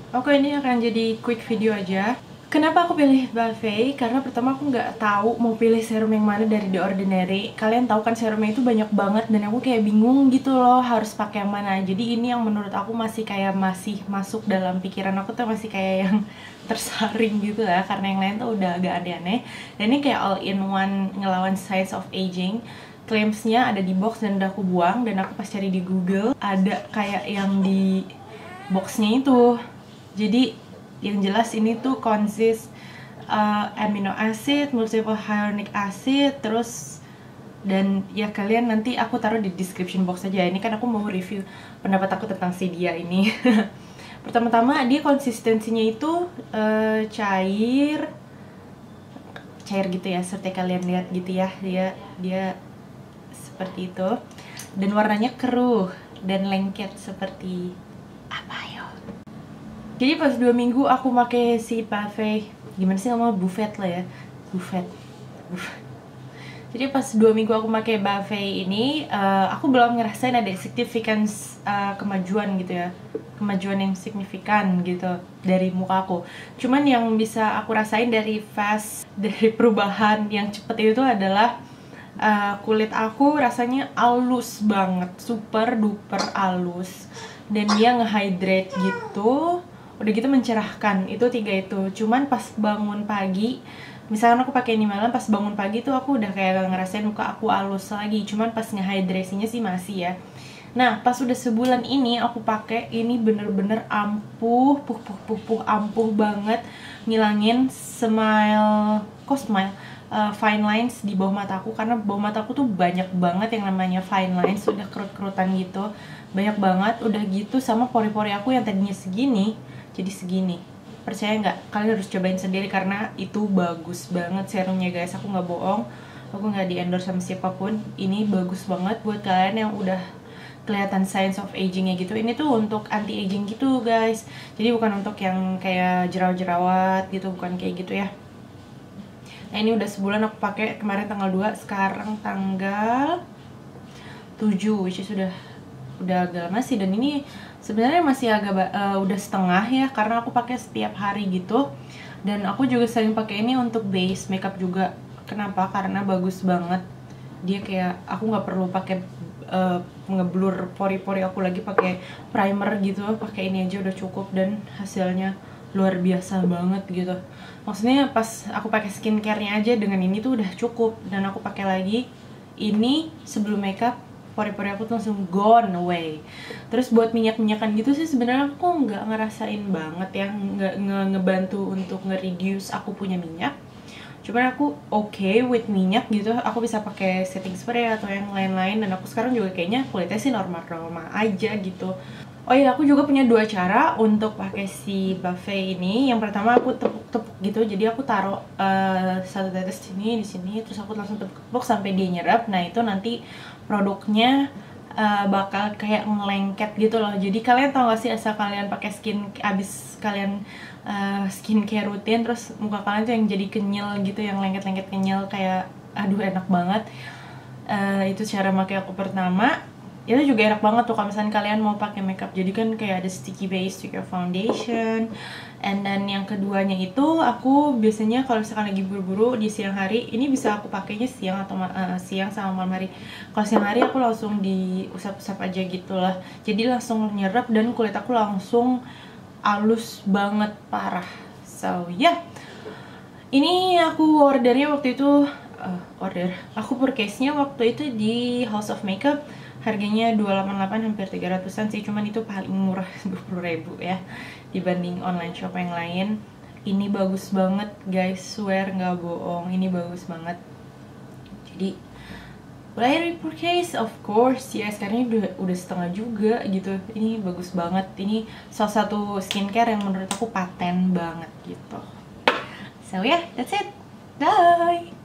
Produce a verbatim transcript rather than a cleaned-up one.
Oke, ini akan jadi quick video aja. Kenapa aku pilih Buffet? Karena pertama aku nggak tahu mau pilih serum yang mana dari The Ordinary. Kalian tahu kan serumnya itu banyak banget dan aku kayak bingung gitu loh harus pakai yang mana. Jadi ini yang menurut aku masih kayak masih masuk dalam pikiran aku tuh, masih kayak yang tersaring gitu lah, karena yang lain tuh udah agak aneh-aneh. Dan ini kayak all in one ngelawan signs of aging. Claimsnya ada di box dan udah aku buang, dan aku pas cari di Google ada kayak yang di boxnya itu. Jadi yang jelas ini tuh consist uh, amino acid, multiple hyaluronic acid, terus dan ya kalian nanti aku taruh di description box aja. Ini kan aku mau review pendapat aku tentang si dia ini. Pertama-tama dia konsistensinya itu uh, cair, cair gitu ya, seperti kalian lihat gitu ya, dia dia seperti itu, dan warnanya keruh dan lengket seperti apa ya? Jadi pas dua minggu aku pakai si Buffet, gimana sih ngomong, buffet lah ya, buffet. buffet. Jadi pas dua minggu aku pakai Buffet ini, uh, aku belum ngerasain ada significance uh, kemajuan gitu ya, kemajuan yang signifikan gitu dari muka aku. Cuman yang bisa aku rasain dari fast, dari perubahan yang cepet itu adalah uh, kulit aku rasanya halus banget, super duper halus, dan dia ngehydrate gitu. Udah gitu mencerahkan, itu tiga itu. Cuman pas bangun pagi, misalkan aku pakai ini malam, pas bangun pagi tuh aku udah kayak ngerasain muka aku halus lagi. Cuman pas ngehydrasinya sih masih ya. Nah pas udah sebulan ini aku pakai ini, bener-bener ampuh, puh puh puh puh ampuh banget, ngilangin smile, kok smile, uh, fine lines di bawah mataku. Karena bawah mataku tuh banyak banget yang namanya fine lines, udah kerut-kerutan gitu, banyak banget. Udah gitu sama pori-pori aku yang tadinya segini jadi segini. Percaya nggak? Kalian harus cobain sendiri karena itu bagus banget serumnya guys. Aku nggak bohong, aku nggak di endorse sama siapapun. Ini bagus banget buat kalian yang udah kelihatan signs of agingnya gitu. Ini tuh untuk anti aging gitu guys. Jadi bukan untuk yang kayak jerawat-jerawat gitu, bukan kayak gitu ya. Nah ini udah sebulan aku pakai, kemarin tanggal dua, sekarang tanggal tujuh, which is sudah udah agak lama sih. Dan ini sebenarnya masih agak uh, udah setengah ya, karena aku pakai setiap hari gitu. Dan aku juga sering pakai ini untuk base makeup juga. Kenapa? Karena bagus banget. Dia kayak aku nggak perlu pakai uh, ngeblur pori-pori aku lagi pakai primer gitu. Pakai ini aja udah cukup dan hasilnya luar biasa banget gitu. Maksudnya pas aku pakai skincare-nya aja dengan ini tuh udah cukup. Dan aku pakai lagi ini sebelum makeup, pori-pori aku tuh langsung gone away. Terus buat minyak-minyakan gitu sih sebenarnya aku nggak ngerasain banget ya, nggak nge ngebantu untuk nge-reduce aku punya minyak. Cuman aku oke okay with minyak gitu, aku bisa pakai setting spray atau yang lain-lain. Dan aku sekarang juga kayaknya kulitnya sih normal-normal aja gitu. Oh iya, aku juga punya dua cara untuk pakai si Buffet ini. Yang pertama aku tepuk-tepuk gitu, jadi aku taruh uh, satu tetes sini, di sini, terus aku langsung tepuk-tepuk sampai dia nyerap. Nah itu nanti produknya uh, bakal kayak ngelengket gitu loh. Jadi kalian tau gak sih, asal kalian pakai skin, abis kalian uh, skincare rutin, terus muka kalian tuh yang jadi kenyal gitu, yang lengket-lengket kenyal, kayak aduh enak banget. Uh, itu cara pakai aku pertama. Itu juga enak banget tuh kalau misalnya kalian mau pakai makeup, jadi kan kayak ada sticky base to your foundation. And then yang keduanya itu aku biasanya kalau misalkan lagi buru-buru di siang hari, ini bisa aku pakainya siang atau uh, siang sama malam hari. Kalau siang hari aku langsung diusap-usap aja gitu lah, jadi langsung nyerap dan kulit aku langsung halus banget, parah. So ya yeah. Ini aku ordernya waktu itu uh, order aku purchase-nya waktu itu di House of Makeup. Harganya dua ratus delapan puluh delapan, hampir tiga ratusan sih, cuman itu paling murah, dua puluh ribu ya, dibanding online shop yang lain. Ini bagus banget guys, swear nggak bohong, ini bagus banget. Jadi mulai repurchase, of course ya, sekarang ini udah, udah setengah juga gitu. Ini bagus banget, ini salah satu skincare yang menurut aku paten banget gitu. So yeah, that's it, bye.